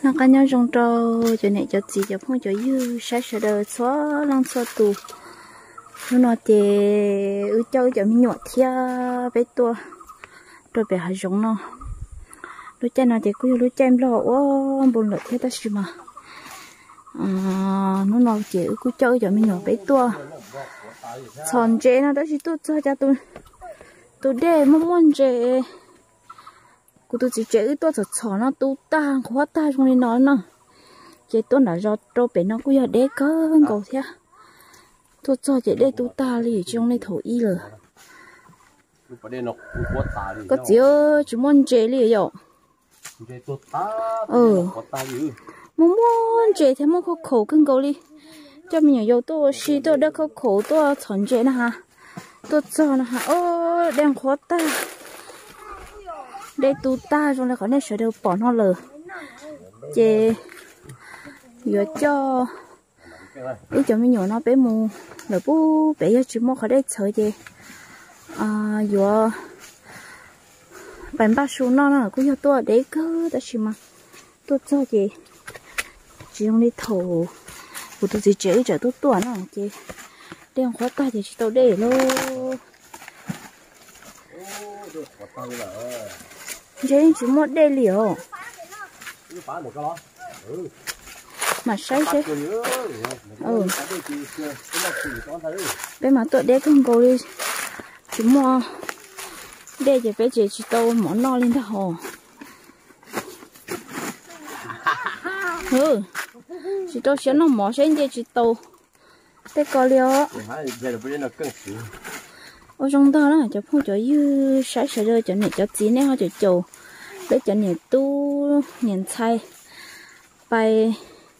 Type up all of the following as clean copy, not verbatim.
nó cá nhau trong trâu cho này cho chị cho phong cho dư sai sợ đời xóa lăng xóa tù nó thì chơi cho mình nhọt thia bé tua rồi bé hay giống nó lúc cha nó thì cứ lúc cha em lo quá buồn lợi thế ta xí mà nó chỉ cứ chơi cho mình nhọt bé tua còn chế nó đó chỉ tôi cho tôi để muốn chế tôi chỉ chế tôi cho nó tôi ta khó ta trong này nó chế tôi là do tôi bé nó cứ giờ để có cầu thế tôi cho chế để tôi ta đi trong này thổ y rồi có chỉ muốn chế đi rồi muốn chế thì muốn khổ cưng cầu đi cho mình nhiều tôi xí tôi đã khổ tôi chọn chế nè ha tôi cho nè ha ô đang khó ta đây tu ta trong này có nên sửa đều bỏ nó lờ chế vừa cho để cho mình nhỏ nó bé mù là bố bé cho chúng mua khỏi đây chơi chế vừa bánh ba số nó cũng cho tôi để cứ ta chỉ mà tôi cho chị trong đi thầu của tôi chỉ chế cho tôi tuần nó chị đeo khóa tay thì tôi để luôn chế chỉ một đây liều mà sai chứ bên mà tôi để không có đi chỉ mua đây thì bé chỉ tao món no lên thầu chỉ tao sẽ nó mỏ sẽ để chỉ tao để coi liều ở trong đó là cho phong cho như sai sai rồi cho này cho chín này họ cho chầu để cho này tu nhìn chay bài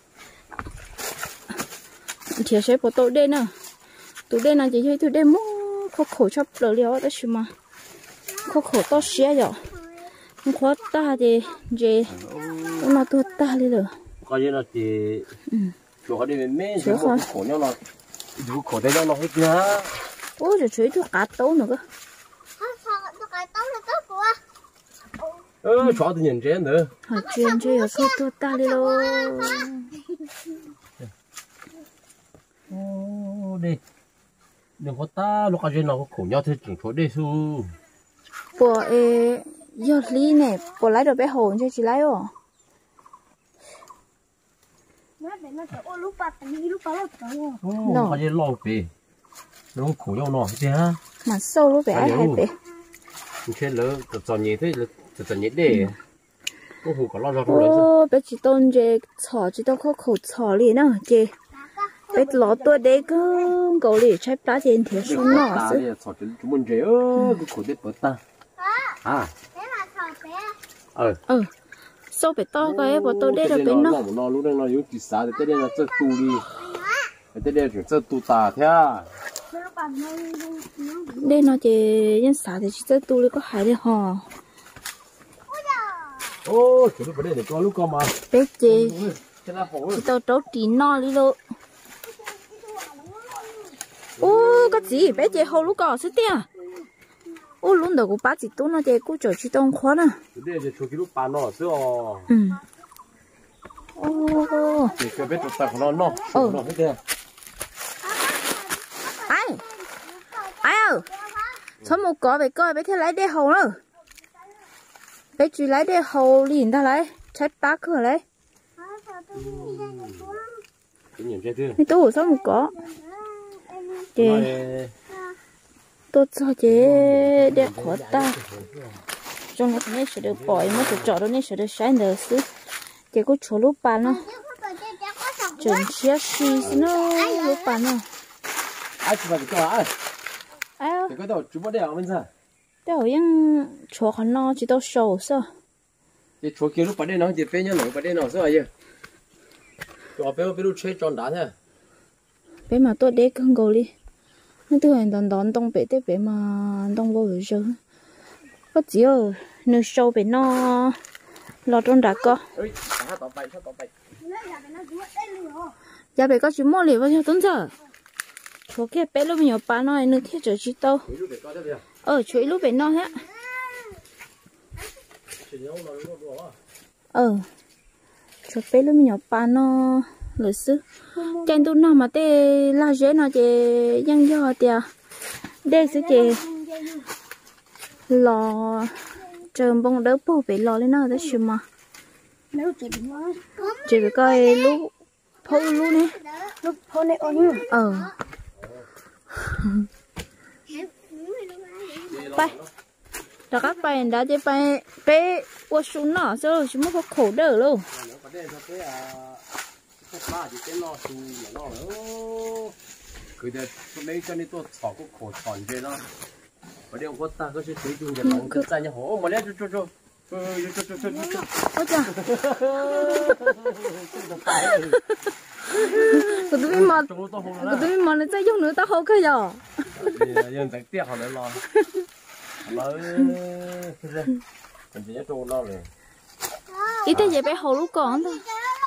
thì sẽ bỏ tàu đây nè tụ đây là chỉ chơi tụ đây muốn khổ chấp được liều đó chứ mà khổ to xé rồi không khó ta thì gì nó tôi ta đi rồi coi như là thì chỗ đi bên mẹ chỗ khổ nhau là chỗ khổ đây nó hết nhá ôi rồi chuối tôi cá tấu nữa cơ chó thì nhìn trên nữa họ chuyên chơi ở khâu tôi ta đi luôn đi đừng có ta lúc cái nào khổ nhau thì chỉnh chỗ đây su bộ giờ lý này bộ lái được bé hồn cho chị lái rồi nó cái gì lâu về nó khổ nhau nó chứ ha mà sâu lúc bé ai hay bé trên lỡ tròn nhẹ thế tròn nhẹ để có hồ có lo lo ô bé chỉ tôn chị chỏ chỉ tao có khổ chỏ liền nữa chị bé lọ tôi đấy cứ cầu lì trái cá trên thì xuống nọ chứ chỏ chúng mình chơi cái khổ đấy bớt ta sâu bé to cái bộ tôi đây là bé nó lúc đang nó yếu chỉ xả thì đây là chơi tu đi đây là chuyện chơi tu ta thế đây nó chỉ nhân xả thì chỉ chơi tu đi có hại đấy hò ô chúng tôi để cho lúc con mà bé chị tao trấu tí no đi luôn ô cái gì bé chị hầu lúc cỏ xí tiền ô lúc đầu của bác chị tôi nó chị cô chờ chị đông khó nè đây là chỗ cái lúc bán nó xưa ô thì cái bé tụt tạt nó hết tiền ai ơi sao một cỏ bé coi bé thế lấy đê hầu nữa bé chỉ lấy đê hầu liền ta lấy trái bác cửa lấy cái tủ sao một cỏ chị tôi cho chị đẹp khó ta trong lúc này sẽ được bỏ mất được chọn đó này sẽ được sáng được xí chị có chỗ lúc bàn nó chuẩn chia xí nó lúc bàn nó ai chụp vào cái ai ai cái đầu chụp vào đây à bên sao đâu những chỗ hắn nó chỉ đâu sầu sao cái chỗ kia lúc vào đây nó chỉ bên nhau nổi vào đây nó sao vậy chỗ bên lúc chơi tròn đá thế bé mà tôi để con gấu đi nó tôi hành đòn đòn đông bé tới bé mà đông vô rồi chứ có chỉ ở nơi sâu bé nó lọt trong đá co giờ bé có chỉ mua liền vào cho tuấn giờ chỗ kia bé lúc nhiều bán nó nơi thiết trở chỉ tao chuối lúc bé nó hết cho bé lúc nhỏ ba nó lỡ xứ trên tụi nó mà tê la dễ nó chị dân do tiệt đây sẽ chị lò trường bông đỡ bố bị lò lên nó đó chứ mà chị phải coi lúc phô lúc này lúc phô này ôn bay đó các bạn đã chơi bay bé qua xuống nọ rồi chúng nó khổ đỡ luôn cứ để mấy cái này tôi chọn cái khổ chọn về nó và điều có ta có sẽ thấy chung cái lòng cứ tại nhà họ mà lấy cho ôi trời cứ tụi mình nó chơi dùng nữa tao không cái giờ dân tạch tiếc họ lại lo mới mình chỉ cho nó rồi ít thế vậy bé hồ lúc còn thôi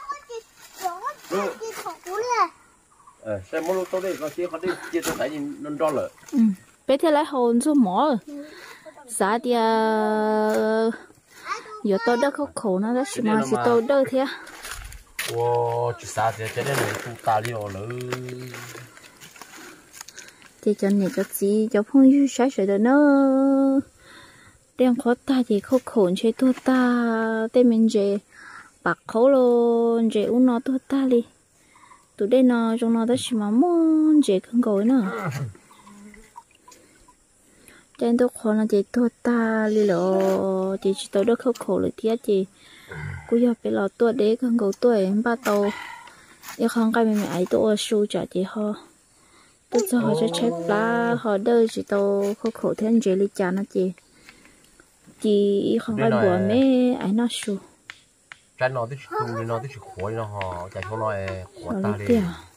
xem mỗi lúc tôi đây có chia tôi thấy nhìn nó đo lợ bé thế lại hồn số mỏ xã thì giờ tôi đỡ khổ nó đó mà chỉ tôi đỡ thế wow chỉ xã thì cái này là ta đi rồi thì cho này cho gì cho phong yu sai sợi đó nó đem khó ta thì khổ chơi tôi ta tên mình chơi bạc khổ luôn chơi uống nó tôi ta đi tụi đây nó trong nó đó chỉ mà muốn chơi không gọi nữa trên tôi khó là chơi tôi ta đi lo chỉ tôi đó khổ rồi tiếc chị cô giờ phải lo tôi để không gọi tôi em ba tàu nếu không cái mình ấy tôi su trả chị họ tôi cho họ cho chết lá họ đỡ chỉ tôi khổ thêm chơi lý cha nó chị không ai bùa mấy ấy nó su cái nó thì chung nó thì khổ nó họ chạy không nói khổ ta đi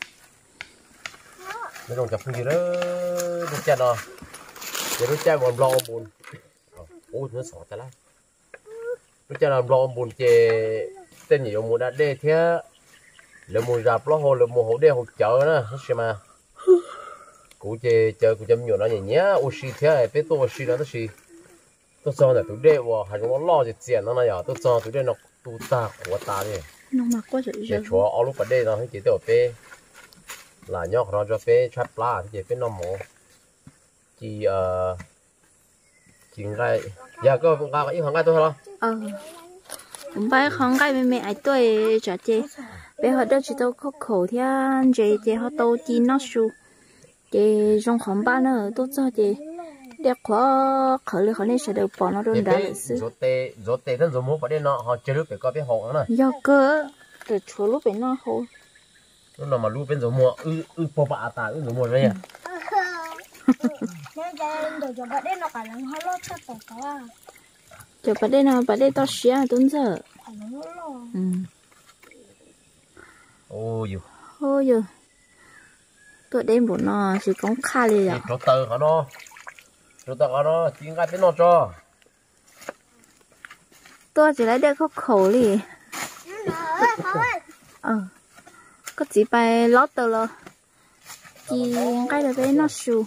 nó don't chập gì đó nó cha nó giờ nó cha còn lo buồn ôi nó sợ ta lắm nó cha làm lo buồn chè tên nhiều mùa đã đê thế là mùa rạp lo hồ là mùa hồ đê hồ chợ nữa xem mà cụ chè chợ cụ chấm nhiều nó nhẹ nhẹ oxy thế bé tôi oxy nó gì tôi cho là tụi đê vào hay nó lo gì tiền nó này à tôi cho tụi đê nó tụi ta của ta đi nó mặc quá rồi để chúa ở lúc ở đây nó chỉ tiêu bé là nhóc nó cho bé chắp lá thì bé nó mổ chỉ chỉ ngay giờ có cái hàng ngay tôi không không phải không cái mẹ ấy tôi trả chị bé họ đâu chỉ tôi khổ thì chị họ tôi chỉ nó su chị trong khoảng ba nữa tôi cho chị để khó khởi lên khỏi này sẽ được bỏ nó luôn đã rồi tê thân rồi mua vào đây nó họ chơi lúc phải có biết hộ nữa do cơ từ chúa lúc bên nó hộ lúc nào mà lúc bên rồi mua po bạ ta rồi mua đây à cho bạn đây nó cả lần họ lót chắc phải có cho bạn đây nào bạn đây to xía tuấn giờ ôi dù tụi đêm của nó chỉ có khá đi à chỗ tờ hả nó chỗ tờ hả nó chỉ ngay bên nó cho tôi chỉ lấy đây có khổ đi có chỉ bài lót tờ lo chỉ cái là bên nó sù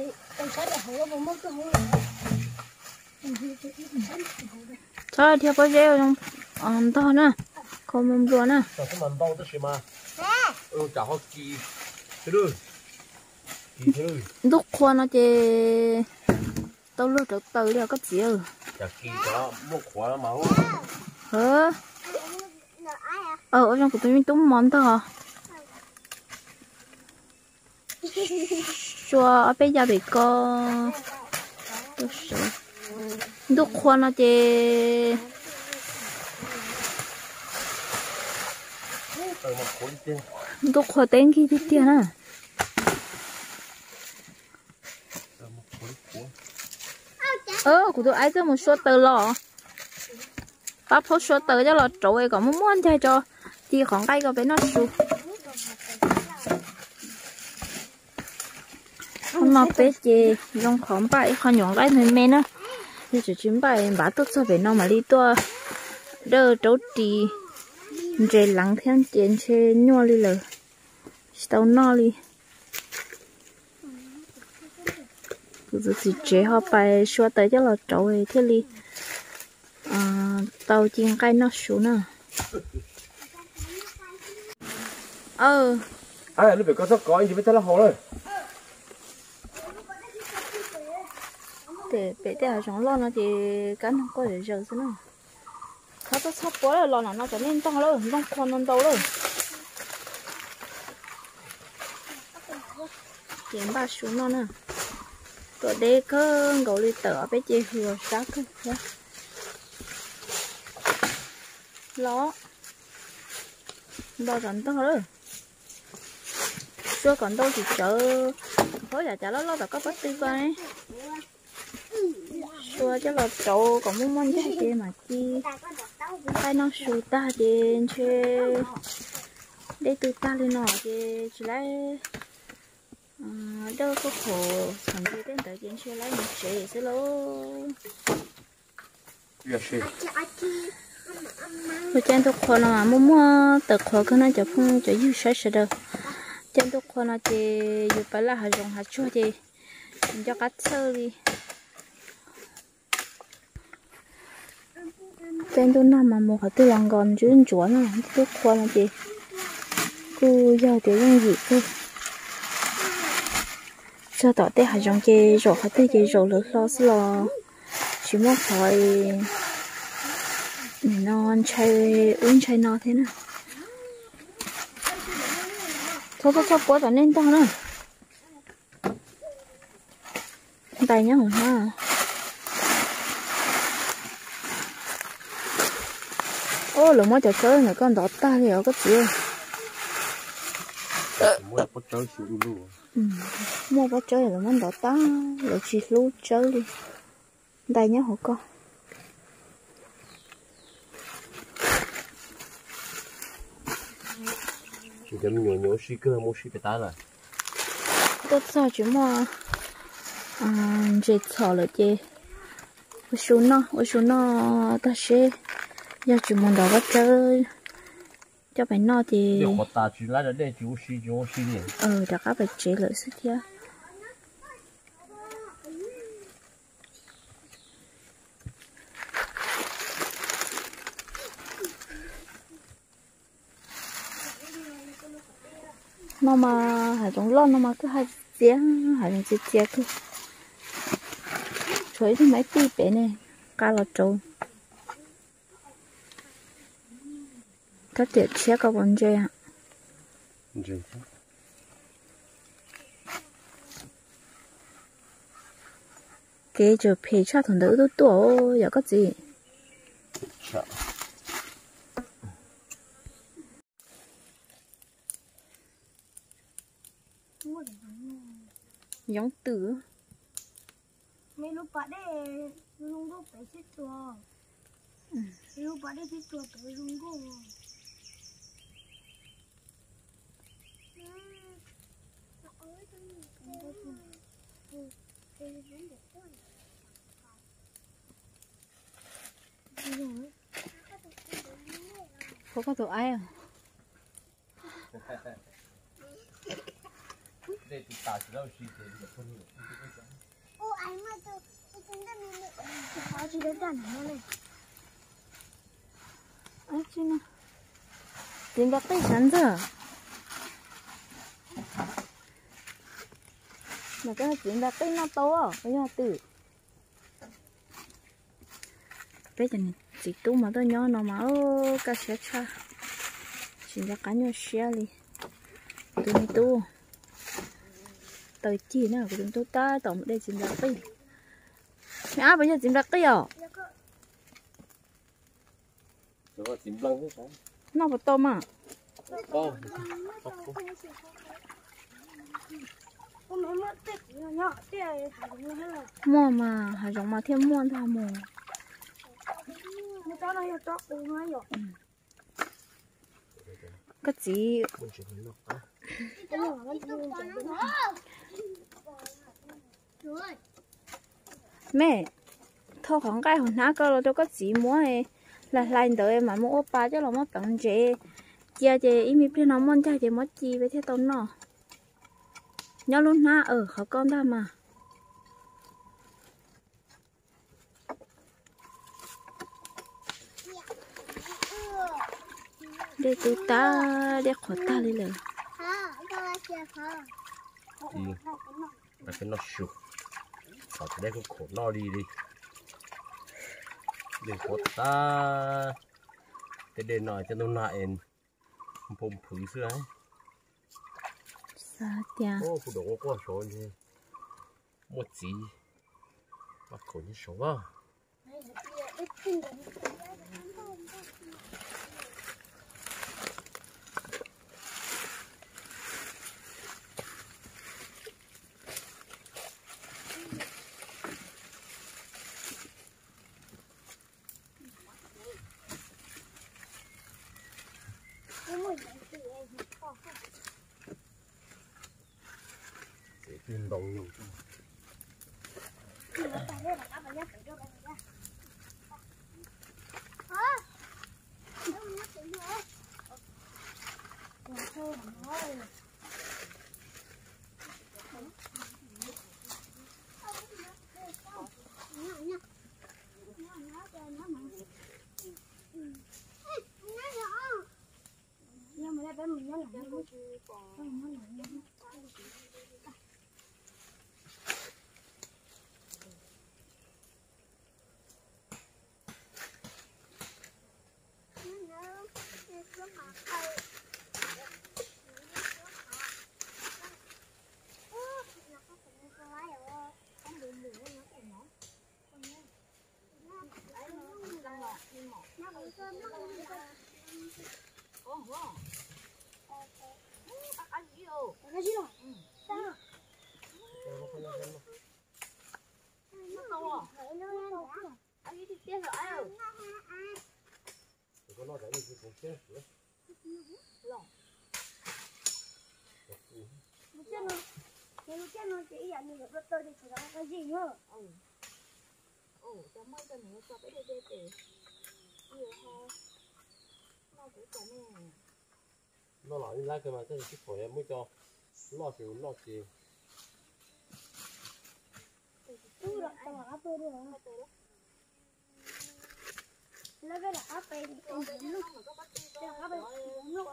thôi theo bao nhiêu trong to nè không mong đùa nè lúc khoa nó chơi tao lướt được từ đi có gì ở trong của tôi túm món to cho bây giờ bị co lúc khoa nó chơi lúc khoa tên khi đi tiền à của tôi ấy cho một số tờ lọ bác phốt số tờ cho lọ trội còn muốn chơi cho thì khoảng cây có bé nó su hôm nay bé chị dùng khoảng bài con nhọn cái mình men á thì chỉ chuyến bài bà tốt cho bé nó mà đi tua đỡ trấu trì rồi lắng thêm tiền trên nhau đi lờ tao no đi rồi thì chế họ bài xóa tới cho là trội thế đi tàu chiên cây nó xuống nè Ai nó phải có sắp có anh thì mới thấy là hồ rồi. để bé để trong lon nó thì cái nó có để giờ thế nào nó có sắp quá là lon nó trở nên to rồi nó còn non đâu rồi kiếm ba xuống nó nè tụi đây có gấu đi tở bé chơi hừa sao cơ ló bao rắn to rồi chưa còn đâu thì chờ thôi là chả nó là có bắt đi qua đấy xua cho là trâu còn muốn món gì kia mà chi tay nó xù ta trên chơi đây từ ta lên nọ thì chỉ lấy đâu có khổ thằng kia đến tới trên chơi lấy một chế sẽ lố rồi trên tôi khoa nó mà muốn tự khoa cái nó chụp không cho yêu sai đâu trên tôi khoa nó thì yêu phải là hạt rồng hạt chua thì cho cắt sơ đi trên tôi nằm mà một hạt tôi làm còn chứ chúa nó tôi khoa là gì cô giờ thì làm gì cơ cho tao để hạt rồng kia rồi hạt tôi kia rồi lỡ lo chỉ muốn hỏi non chơi uống chơi no thế nào thôi quá rồi nên to nữa tay nhá hồn ha ô lỡ mới chơi này con đỏ ta thì ở cái gì mua bắt chơi xíu luôn mua bắt chơi là món đỏ ta lỡ chỉ lu chơi đi tay nhá hổ con chỉ cho mình nhổ xí cơ mua xí cái tá là tốt sao chứ mà chị thọ là chị ở số nó ta sẽ giờ chỉ muốn đó bắt chơi cho phải no thì nếu họ ta chỉ lấy để chú xí đi đã các bạn chế lợi sức kia nó mà hải giống lon nó mà cứ hai dĩa hải giống dĩa cứ chuối thì mấy tí bé này cá lọt trâu các tiệt chia các vấn đề ạ cái chỗ phê cha thằng đỡ都多有个gì giống tử mấy lúc bạn đấy rung rung phải xích chùa lúc bạn đấy xích chùa phải rung rung có tụi ai à để tụi ta chỉ đâu xí thì được không nhiều ô anh mà tôi chúng ta mình có gì đấy đàn này ấy chứ nào tìm được tay sẵn giờ mà cái tìm được tay nó to à cái nhà tử bây giờ này chỉ tu mà tôi nhớ nó mà cái xe cha chỉ là cá nhau xe đi tôi đi tu tới chi nào của chúng tôi ta tổng đây tìm được tay mẹ bây giờ tìm được tay à rồi tìm lăng thế sao nó có to mà con mua mà hải giống mà thêm mua thôi mua cái gì mẹ thôi khoảng cái hồi nãy cơ là tôi có gì mua ấy là lại đợi mà mua ba chứ là mua bằng chế chia chế ý mi biết nó muốn chơi chế mất chi với thế tốn nó nhớ luôn na khó con ta mà để tụi ta để khỏi ta điเลย đi là cái nó sụp ở đây cũng khổ no đi để khổ ta cái đền nói cho nó lại phồng phứ xưa ấy sao tia ô phụ đồ có số như một gì mà khổ như số à运动用。 Nó chỉ là như vậy tôi thì phải làm cái gì nữa? Cho mấy cái nữa cho bé đi thì nhiều hơn nó cũng có nè nó lại lá cái mà cái chiếc phổi em mới cho lo chịu Tôi được tao áp tôi được nó cái là áp bên lúc áp bên lúc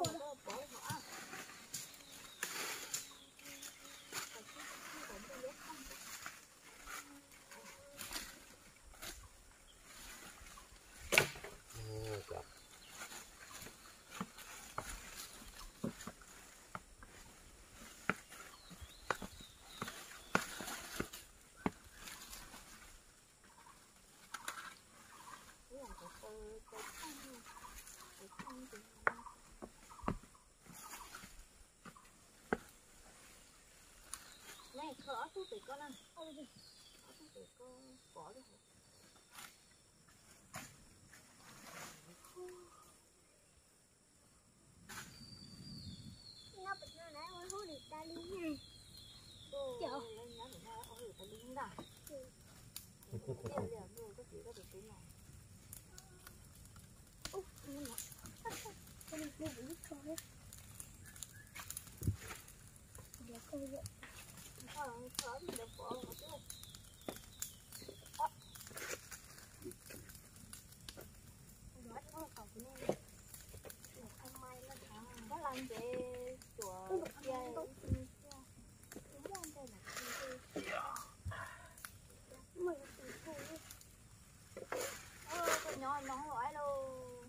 này khở tôi tự con ăn tôi tự con bỏ đi nó bị nó nãy mới hút được ta đi nha chợ lên nhớ nó ở người ta đứng đó giờ mua cái gì đó được cái này cái này nó bị thôi giờ coi vậy khở thì được bỏ một chút có làm về chùa chơi nhỏ nó loại luôn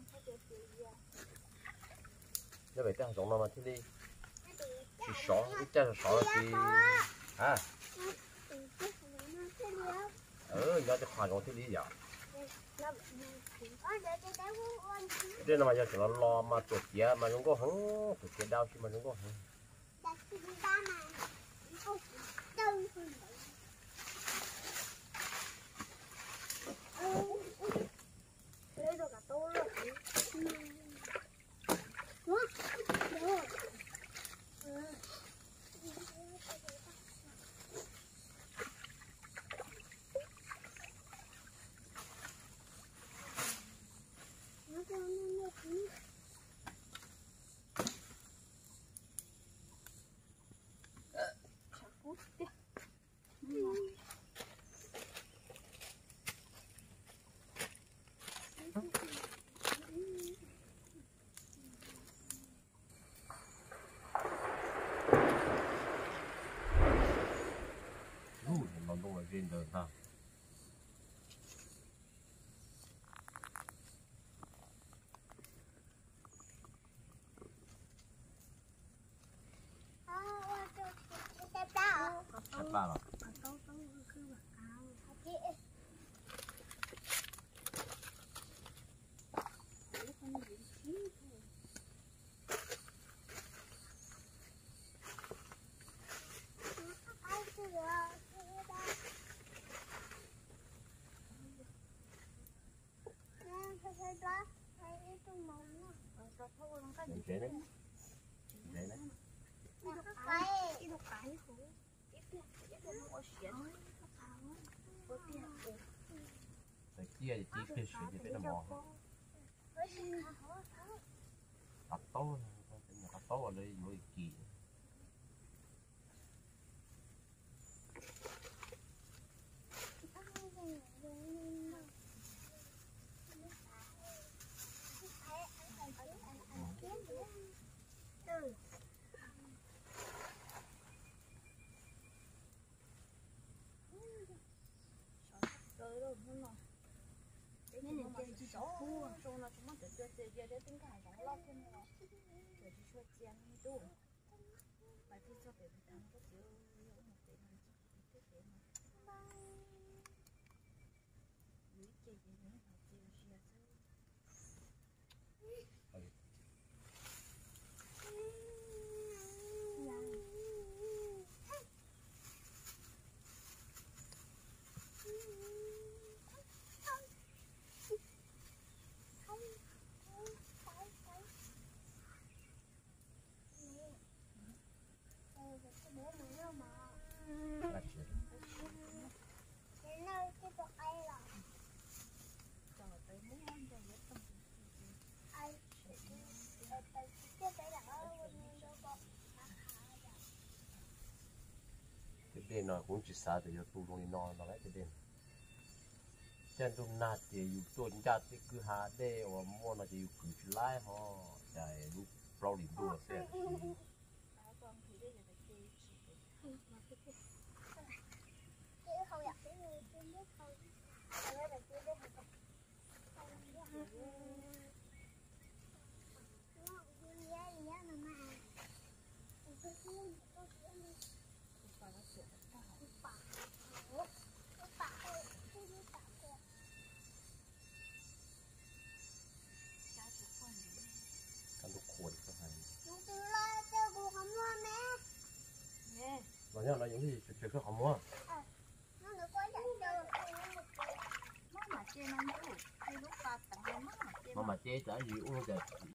nó vậy ta giống nó mà thế đi chỉ sọ cái cha sọ thì à nóจะผ่านของที่นี่อย่างเรื่องมาจากเรารอมาตรวจเกียร์มันก็หังตรวจเกียร์ดาวที่มันก็หัง lấy được cả tô luôn trên đường ha. Sắp ba rồi. Mình chế đấy. Chế đấy. Rồi chia thì chỉ fish thì phải là mò. Cắt tố, cắt tố ở đây mới kỳ. Cái đèn nó cũng chỉ xả từ tu lông non nó lấy cái đèn chân tu nát thì dùng tuần chặt thì cứ hạ đê và mua nó thì dùng cứ lái họ chạy lúc rau điểm đua xe cái lúc cuốn có hay nó nhớ nó những gì chuyện cái không mua mà chế trả gì uống